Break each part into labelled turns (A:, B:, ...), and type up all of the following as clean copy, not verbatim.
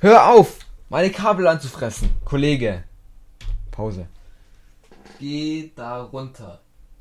A: Hör auf, meine Kabel anzufressen, Kollege. Pause. Geh da runter.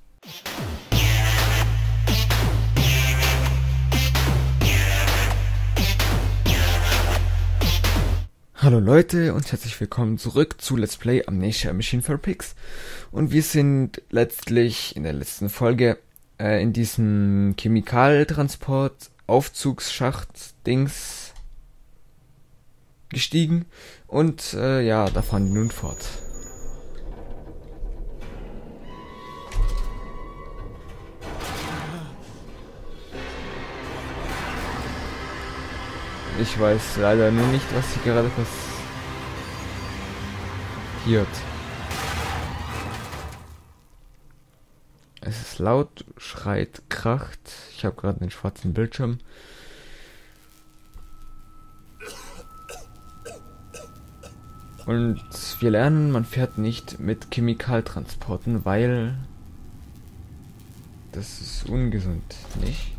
A: Hallo Leute und herzlich willkommen zurück zu Let's Play Amnesia: A Machine for Pigs. Und wir sind letztlich in der letzten Folge in diesem Chemikaltransport Aufzugsschacht Dings gestiegen und ja, da fahren wir nun fort. Ich weiß leider nur nicht, was hier gerade passiert. Es ist laut, schreit, kracht. Ich habe gerade einen schwarzen Bildschirm. Und wir lernen, man fährt nicht mit Chemikaltransporten, weil das ist ungesund, nicht?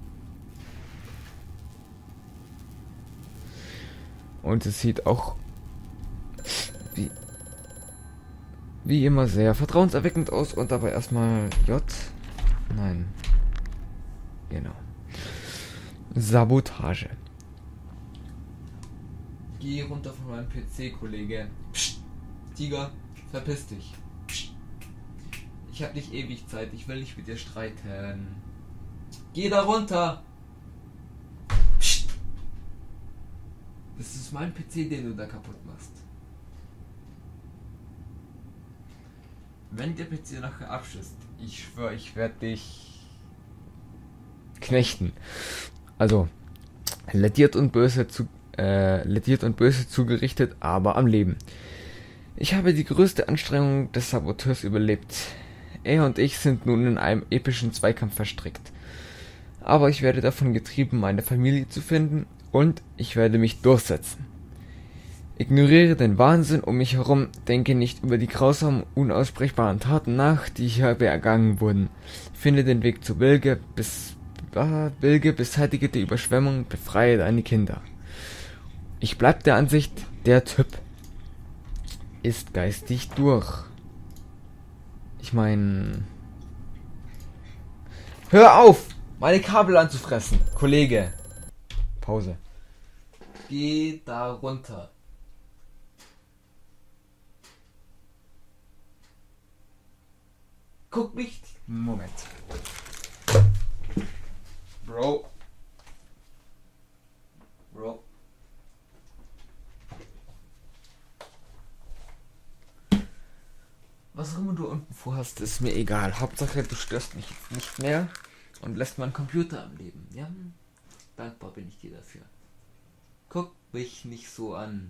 A: Und es sieht auch wie immer sehr vertrauenserweckend aus und dabei erstmal J. Nein. Genau. Sabotage. Geh runter von meinem PC, Kollege. Psst. Tiger, verpiss dich. Psst. Ich hab nicht ewig Zeit, ich will nicht mit dir streiten. Geh da runter! Psst. Das ist mein PC, den du da kaputt machst. Wenn der PC nachher abschießt, ich schwöre, ich werde dich knechten. Also, lädiert und böse zugerichtet, aber am Leben. Ich habe die größte Anstrengung des Saboteurs überlebt. Er und ich sind nun in einem epischen Zweikampf verstrickt. Aber ich werde davon getrieben, meine Familie zu finden, und ich werde mich durchsetzen. Ignoriere den Wahnsinn um mich herum, denke nicht über die grausamen, unaussprechbaren Taten nach, die hier begangen wurden. Finde den Weg zu Bilge, beseitige die Überschwemmung, befreie deine Kinder. Ich bleib der Ansicht, der Typ ist geistig durch. Ich meine... Hör auf, meine Kabel anzufressen, Kollege. Pause. Geh da runter. Guck nicht. Moment. Bro. Was auch immer du unten vorhast, ist mir egal. Hauptsache, du störst mich nicht mehr und lässt meinen Computer am Leben. Ja? Dankbar bin ich dir dafür. Guck mich nicht so an.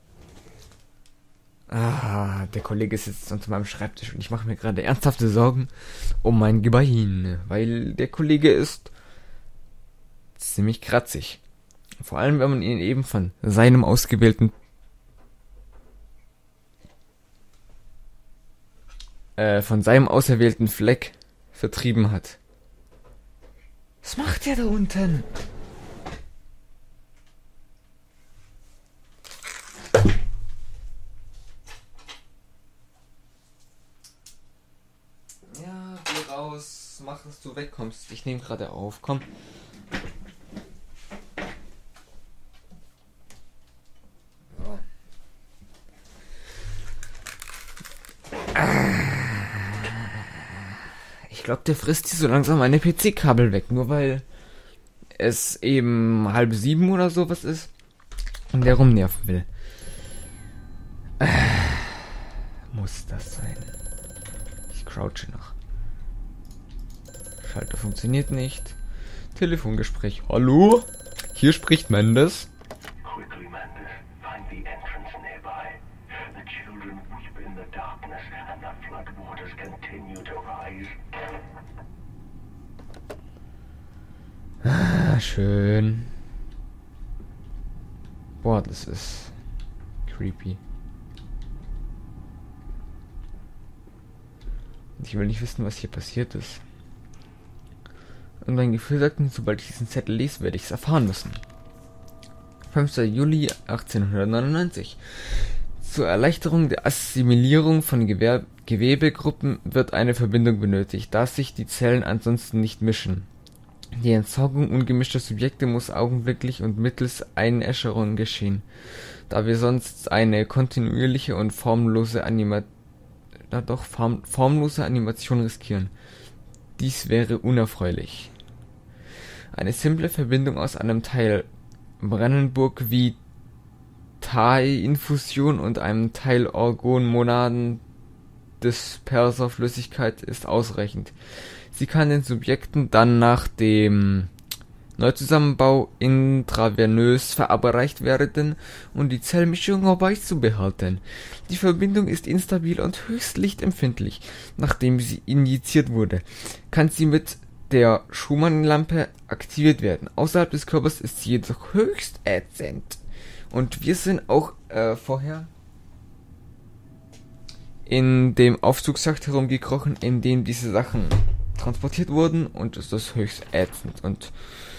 A: Der Kollege sitzt unter meinem Schreibtisch und ich mache mir gerade ernsthafte Sorgen um mein Gebein, weil der Kollege ist ziemlich kratzig. Vor allem, wenn man ihn eben von seinem auserwählten Fleck vertrieben hat. Was macht der da unten? Ja, geh raus, mach, dass du wegkommst. Ich nehme gerade auf, komm. So. Ich glaube, der frisst hier so langsam meine PC-Kabel weg, nur weil es eben 6:30 oder sowas ist und der rumnerven will. Muss das sein? Ich crouche noch. Schalter funktioniert nicht. Telefongespräch. Hallo? Hier spricht Mendes.
B: Quickly, Mendes. Find the entrance nearby. The children weep in the darkness and the floodwaters continue to rise.
A: Schön. Boah, das ist creepy. Ich will nicht wissen, was hier passiert ist. Und mein Gefühl sagt mir, sobald ich diesen Zettel lese, werde ich es erfahren müssen. 5. Juli 1899. Zur Erleichterung der Assimilierung von Gewebegruppen wird eine Verbindung benötigt, da sich die Zellen ansonsten nicht mischen. Die Entsorgung ungemischter Subjekte muss augenblicklich und mittels Einäscherung geschehen, da wir sonst eine kontinuierliche und formlose Animation riskieren. Dies wäre unerfreulich. Eine simple Verbindung aus einem Teil Brennenburg-Vitae-Infusion und einem Teil Orgon-Monaden-Disperser-Flüssigkeit ist ausreichend. Sie kann den Subjekten dann nach dem Neuzusammenbau intravenös verabreicht werden und die Zellmischung beizubehalten. Die Verbindung ist instabil und höchst lichtempfindlich. Nachdem sie injiziert wurde, kann sie mit der Schumann-Lampe aktiviert werden. Außerhalb des Körpers ist sie jedoch höchst ätzend. Und wir sind auch vorher in dem Aufzugsschacht herumgekrochen, in dem diese Sachen transportiert wurden, und es ist höchst ätzend. Und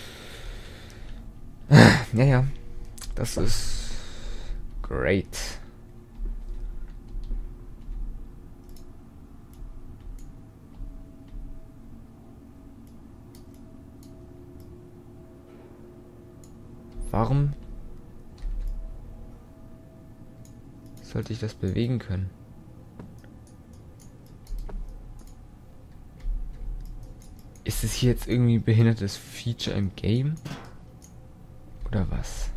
A: ja, das ist great. Warum sollte ich das bewegen können? Ist es hier jetzt irgendwie ein behindertes Feature im Game? Oder was?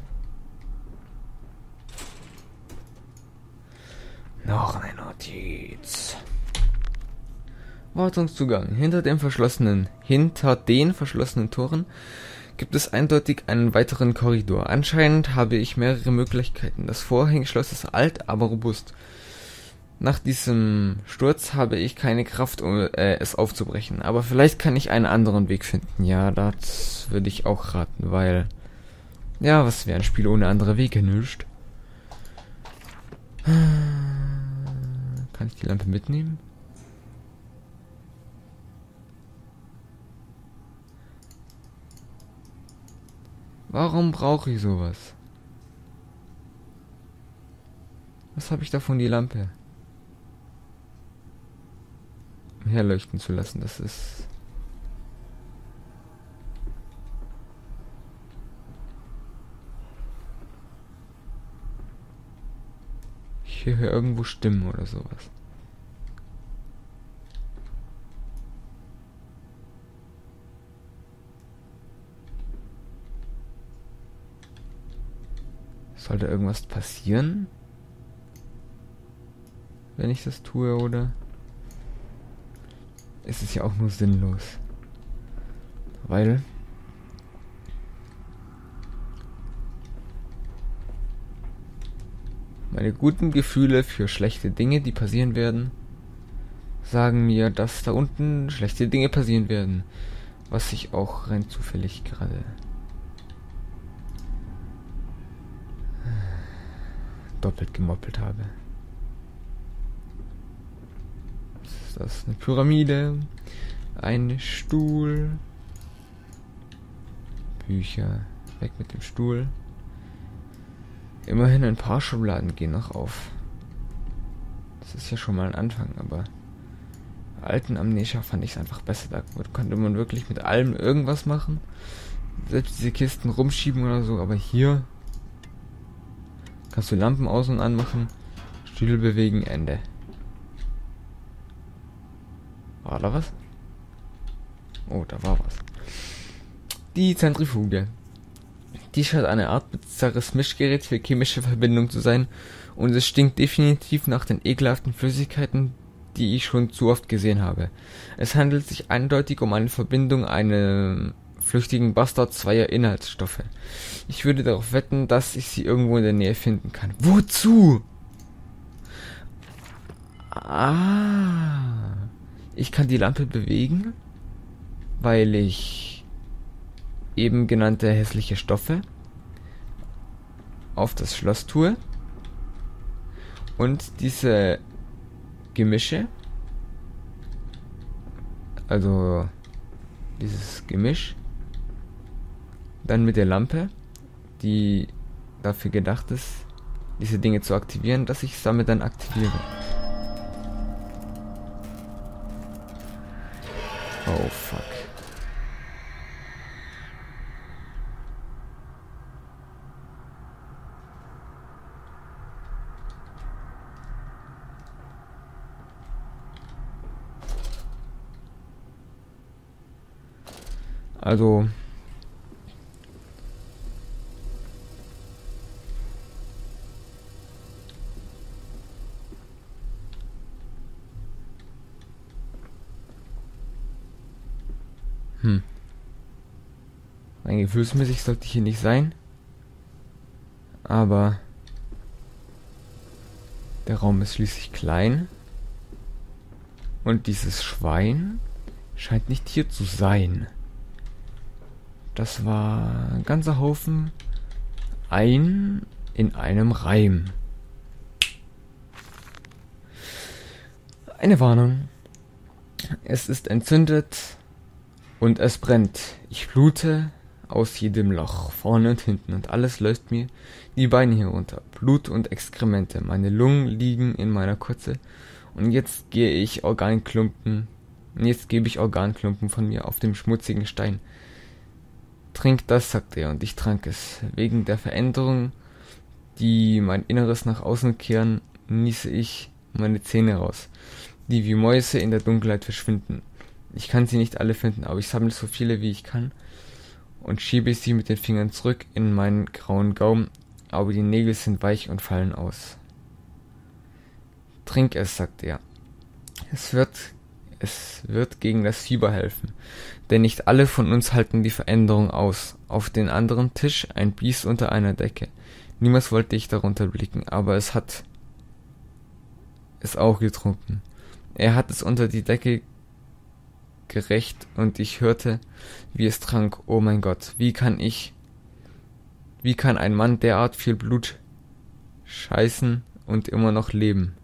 A: Noch eine Notiz. Wartungszugang. Hinter den verschlossenen Toren gibt es eindeutig einen weiteren Korridor. Anscheinend habe ich mehrere Möglichkeiten. Das Vorhängeschloss ist alt, aber robust. Nach diesem Sturz habe ich keine Kraft, um es aufzubrechen. Aber vielleicht kann ich einen anderen Weg finden. Ja, das würde ich auch raten, weil... Ja, was wäre ein Spiel ohne andere Wege? Nicht. Kann ich die Lampe mitnehmen? Warum brauche ich sowas? Was habe ich davon, die Lampe herleuchten zu lassen? Das ist... Ich höre irgendwo Stimmen oder sowas. Sollte irgendwas passieren, wenn ich das tue, oder ist es ja auch nur sinnlos? Weil meine guten Gefühle für schlechte Dinge, die passieren werden, sagen mir, dass da unten schlechte Dinge passieren werden. Was ich auch rein zufällig gerade doppelt gemoppelt habe. Was ist das? Eine Pyramide, ein Stuhl, Bücher, weg mit dem Stuhl. Immerhin ein paar Schubladen gehen noch auf. Das ist ja schon mal ein Anfang, aber alten Amnesia fand ich es einfach besser. Da konnte man wirklich mit allem irgendwas machen. Selbst diese Kisten rumschieben oder so, aber hier kannst du Lampen aus- und anmachen, Stühle bewegen, Ende. War da was? Oh, da war was. Die Zentrifuge. Die scheint eine Art bizarres Mischgerät für chemische Verbindung zu sein, und es stinkt definitiv nach den ekelhaften Flüssigkeiten, die ich schon zu oft gesehen habe. Es handelt sich eindeutig um eine Verbindung einem flüchtigen Bastard zweier Inhaltsstoffe. Ich würde darauf wetten, dass ich sie irgendwo in der Nähe finden kann. Wozu? Ah, ich kann die Lampe bewegen, weil ich eben genannte hässliche Stoffe auf das Schloss tue und diese Gemische, also dieses Gemisch, dann mit der Lampe, die dafür gedacht ist, diese Dinge zu aktivieren, dass ich es damit dann aktiviere. Oh fuck. Also rein gefühlsmäßig sollte ich hier nicht sein, aber der Raum ist schließlich klein und dieses Schwein scheint nicht hier zu sein. Das war ein ganzer Haufen ein in einem Reim. Eine Warnung. Es ist entzündet und es brennt. Ich blute aus jedem Loch, vorne und hinten, und alles läuft mir die Beine herunter. Blut und Exkremente. Meine Lungen liegen in meiner Kotze und jetzt gebe ich Organklumpen von mir auf dem schmutzigen Stein. Trink das, sagte er, und ich trank es. Wegen der Veränderung, die mein Inneres nach außen kehren, nieße ich meine Zähne raus, die wie Mäuse in der Dunkelheit verschwinden. Ich kann sie nicht alle finden, aber ich sammle so viele wie ich kann und schiebe sie mit den Fingern zurück in meinen grauen Gaumen, aber die Nägel sind weich und fallen aus. Trink es, sagte er. Es wird gegen das Fieber helfen, denn nicht alle von uns halten die Veränderung aus. Auf den anderen Tisch ein Biest unter einer Decke. Niemals wollte ich darunter blicken, aber es hat es auch getrunken. Er hat es unter die Decke gerecht und ich hörte, wie es trank. Oh mein Gott, wie kann ein Mann derart viel Blut scheißen und immer noch leben?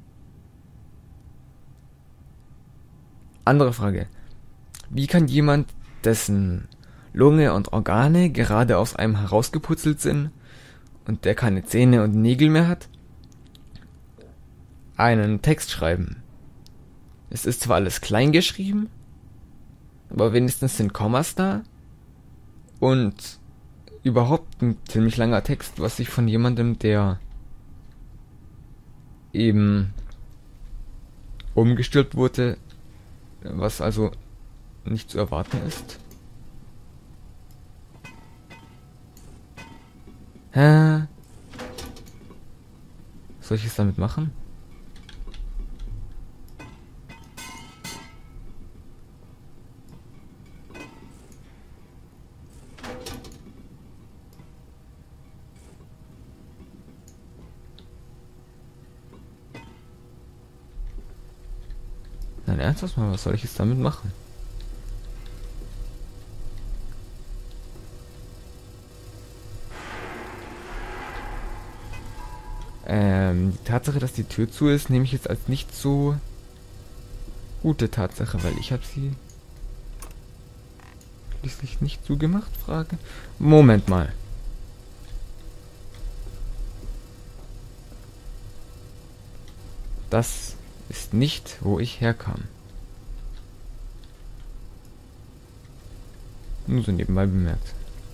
A: Andere Frage. Wie kann jemand, dessen Lunge und Organe gerade aus einem herausgeputzelt sind und der keine Zähne und Nägel mehr hat, einen Text schreiben? Es ist zwar alles klein geschrieben, aber wenigstens sind Kommas da und überhaupt ein ziemlich langer Text, was sich von jemandem, der eben umgestülpt wurde, was also nicht zu erwarten ist. Soll ich es damit machen? Nein, ernsthaft mal, was soll ich jetzt damit machen? Die Tatsache, dass die Tür zu ist, nehme ich jetzt als nicht so gute Tatsache, weil ich habe sie schließlich nicht zugemacht, Frage. Moment mal. Das ist nicht, wo ich herkam. Nur so nebenbei bemerkt.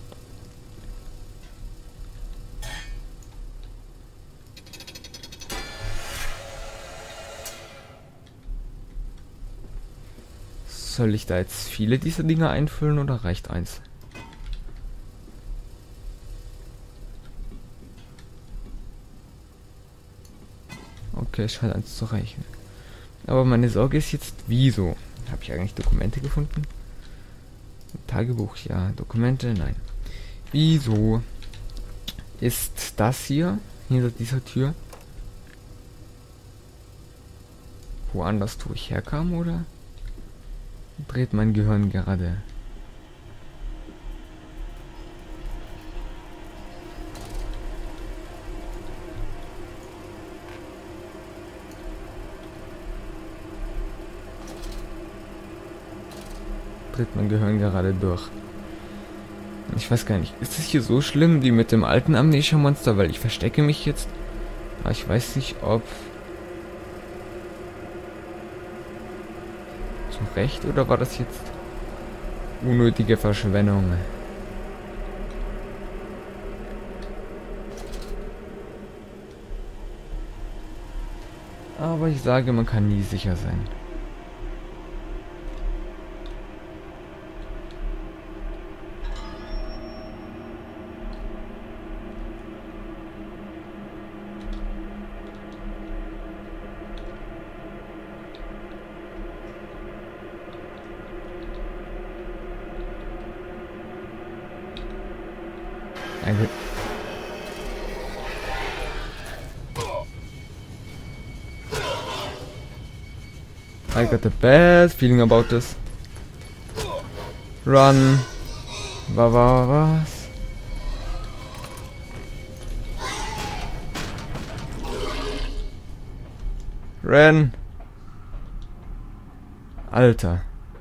A: Soll ich da jetzt viele dieser Dinge einfüllen oder reicht eins? Okay, es scheint eins zu reichen. Aber meine Sorge ist jetzt, wieso? Habe ich eigentlich Dokumente gefunden? Tagebuch, ja. Dokumente, nein. Wieso ist das hier, hinter dieser Tür, woanders, wo ich herkam, oder dreht mein Gehirn gerade? Dreht mein Gehirn gerade durch? Ich weiß gar nicht, ist es hier so schlimm wie mit dem alten Amnesia-Monster? Weil ich verstecke mich jetzt. Aber ich weiß nicht, ob... Zu Recht oder war das jetzt unnötige Verschwendung? Aber ich sage, man kann nie sicher sein. Gut. I got the bad feeling about this. Run. Was? Ren. Alter.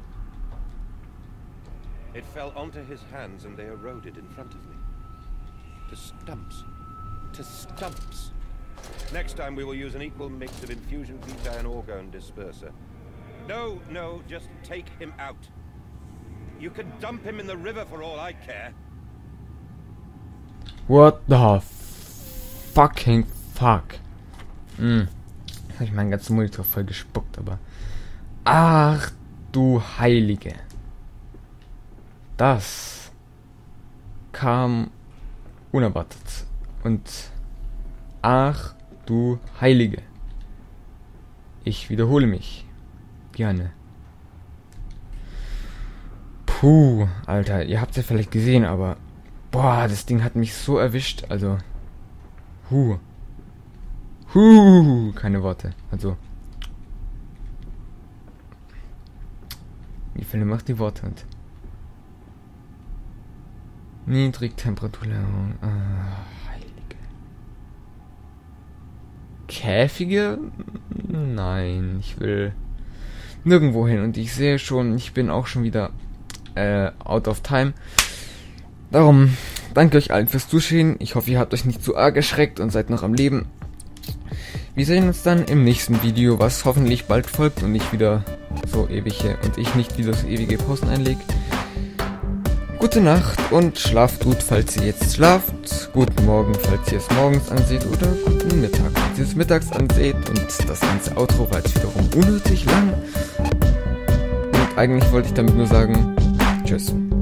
C: It fell onto his hands and they eroded in front of me. To stumps. To stumps. Next time we will use an equal mix of infusion vitae and orgone disperser. No, just take him out. You can dump him in the river for all I care.
A: What the fucking fuck? Habe ich meinen ganzen Monitor voll gespuckt, aber... Ach du Heilige. Das kam unerwartet. Und ach du Heilige. Ich wiederhole mich. Gerne. Puh, Alter, ihr habt es ja vielleicht gesehen, aber... Boah, das Ding hat mich so erwischt, also... keine Worte. Also... Wie viele macht die Worte und... Niedrigtemperaturlähmung. Heilige. Käfige? Nein, ich will nirgendwo hin. Und ich sehe schon, ich bin auch schon wieder out of time. Darum, danke euch allen fürs Zuschauen. Ich hoffe, ihr habt euch nicht zu arg erschreckt und seid noch am Leben. Wir sehen uns dann im nächsten Video, was hoffentlich bald folgt und nicht wieder so ewige und ich nicht wieder so ewige Pausen einlege. Gute Nacht und schlaft gut, falls ihr jetzt schlaft. Guten Morgen, falls ihr es morgens anseht. Oder guten Mittag, falls ihr es mittags anseht. Und das ganze Outro war jetzt wiederum unnötig lang. Und eigentlich wollte ich damit nur sagen, tschüss.